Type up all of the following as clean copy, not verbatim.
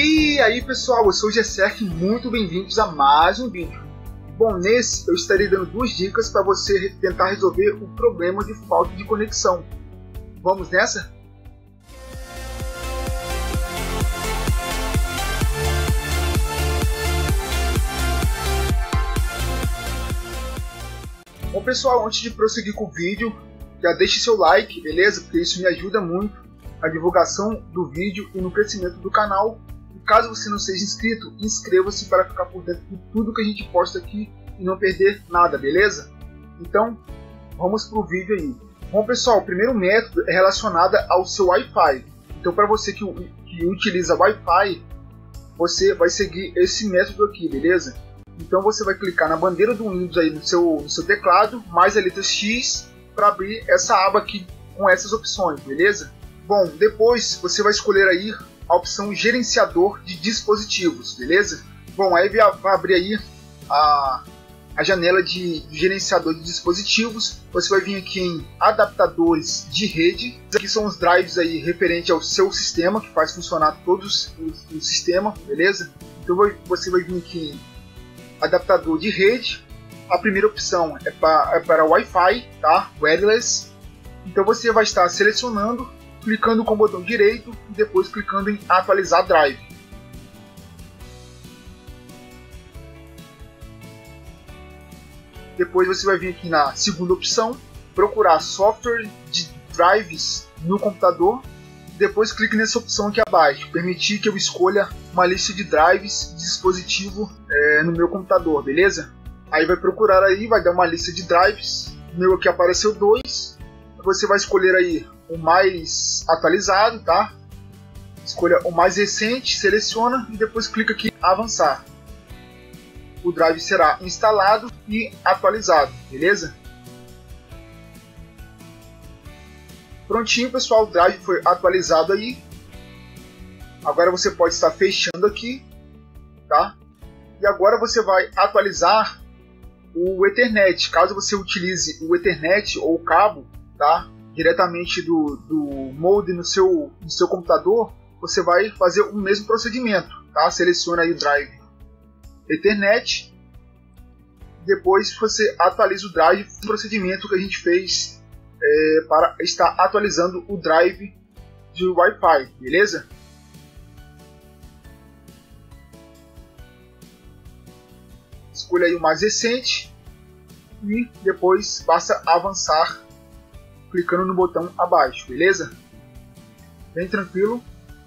E aí pessoal, eu sou o Gesserk, muito bem-vindos a mais um vídeo. Bom, nesse eu estarei dando duas dicas para você tentar resolver o problema de falta de conexão. Vamos nessa? Bom pessoal, antes de prosseguir com o vídeo, já deixe seu like, beleza? Porque isso me ajuda muito na divulgação do vídeo e no crescimento do canal. E caso você não seja inscrito, inscreva-se para ficar por dentro de tudo que a gente posta aqui e não perder nada, beleza? Então, vamos para o vídeo aí. Bom pessoal, o primeiro método é relacionado ao seu Wi-Fi. Então para você que utiliza Wi-Fi, você vai seguir esse método aqui, beleza? Então você vai clicar na bandeira do Windows aí no seu teclado, mais a letra X, para abrir essa aba aqui com essas opções, beleza? Bom, depois você vai escolher aí a opção gerenciador de dispositivos, beleza? Bom, aí vai abrir aí a janela de gerenciador de dispositivos. Você vai vir aqui em adaptadores de rede. Aqui são os drives aí referente ao seu sistema, que faz funcionar todos o sistema, beleza? Então você vai vir aqui em adaptador de rede. A primeira opção é para Wi-Fi, tá? Wireless. Então você vai estar selecionando, clicando com o botão direito e depois clicando em atualizar drive. Depois você vai vir aqui na segunda opção, procurar software de drives no computador. Depois clique nessa opção aqui abaixo, permitir que eu escolha uma lista de drives de dispositivo no meu computador, beleza? Aí vai procurar aí, vai dar uma lista de drives. O meu aqui apareceu 2. Você vai escolher aí o mais atualizado, tá? Escolha o mais recente, seleciona e depois clica aqui em avançar. O drive será instalado e atualizado, beleza? Prontinho pessoal, o drive foi atualizado aí. Agora você pode estar fechando aqui, tá? E agora você vai atualizar o Ethernet. Caso você utilize o Ethernet ou o cabo, tá? Diretamente do modem no seu computador, você vai fazer o mesmo procedimento, tá? Seleciona aí o drive Ethernet, depois você atualiza o drive, o procedimento que a gente fez para estar atualizando o drive de Wi-Fi, beleza? Escolha aí o mais recente e depois basta avançar clicando no botão abaixo, beleza? Bem tranquilo.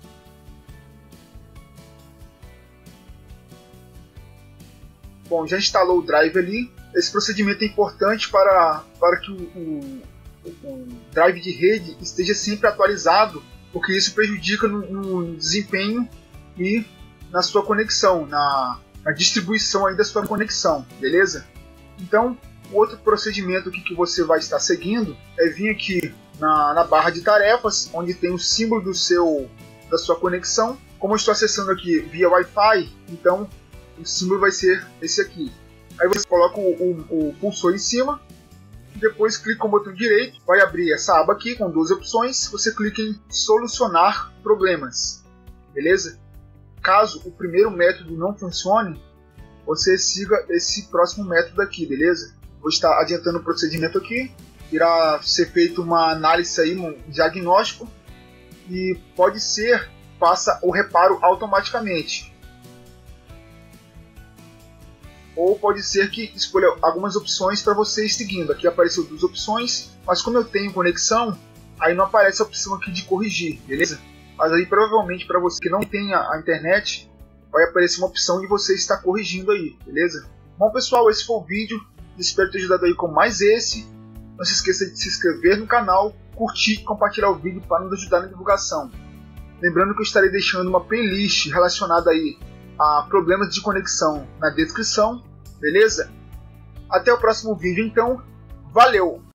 Bom, já instalou o drive ali. Esse procedimento é importante para que o drive de rede esteja sempre atualizado, porque isso prejudica no desempenho e na sua conexão, na distribuição aí da sua conexão, beleza? Então, o outro procedimento aqui que você vai estar seguindo é vir aqui na barra de tarefas, onde tem o símbolo da sua conexão. Como eu estou acessando aqui via Wi-Fi, então o símbolo vai ser esse aqui. Aí você coloca o cursor em cima, e depois clica com o botão direito, vai abrir essa aba aqui com duas opções. Você clica em solucionar problemas, beleza? Caso o primeiro método não funcione, você siga esse próximo método aqui, beleza? Vou estar adiantando o procedimento aqui. Irá ser feita uma análise aí, um diagnóstico, e pode ser faça o reparo automaticamente, ou pode ser que escolha algumas opções para você ir seguindo. Aqui apareceu duas opções, mas como eu tenho conexão, aí não aparece a opção aqui de corrigir, beleza? Mas aí provavelmente para você que não tem a internet, vai aparecer uma opção de você estar corrigindo aí, beleza? Bom pessoal, esse foi o vídeo. Espero ter ajudado aí com mais esse. Não se esqueça de se inscrever no canal, curtir e compartilhar o vídeo para nos ajudar na divulgação. Lembrando que eu estarei deixando uma playlist relacionada aí a problemas de conexão na descrição, beleza? Até o próximo vídeo então, valeu!